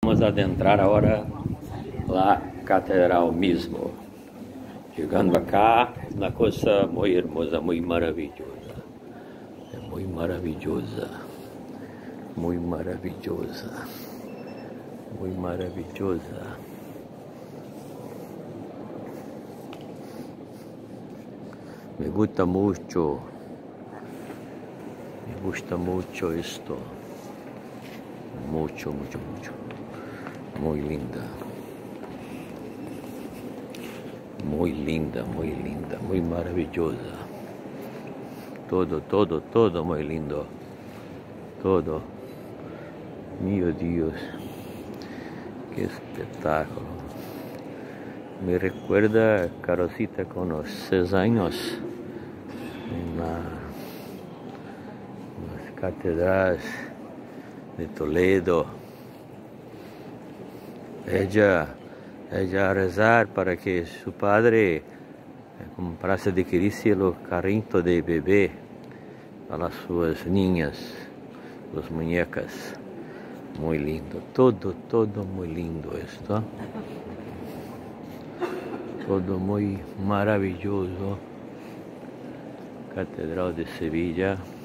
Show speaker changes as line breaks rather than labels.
Vamos adentrar ahora la catedral mismo. Llegando acá, es una cosa muy hermosa, muy maravillosa. Es muy maravillosa. Muy maravillosa. Muy maravillosa. Me gusta mucho esto. Mucho. Muy linda. Muy linda, muy maravillosa. Todo muy lindo. Todo. Mío Dios. Qué espectáculo. Me recuerda Carosita con los 6 años en las catedrales de Toledo. Ella a rezar para que su padre comprase adquirirse los carritos de bebé para sus niñas, las muñecas. Muy lindo, todo muy lindo esto. Todo muy maravilloso. Catedral de Sevilla.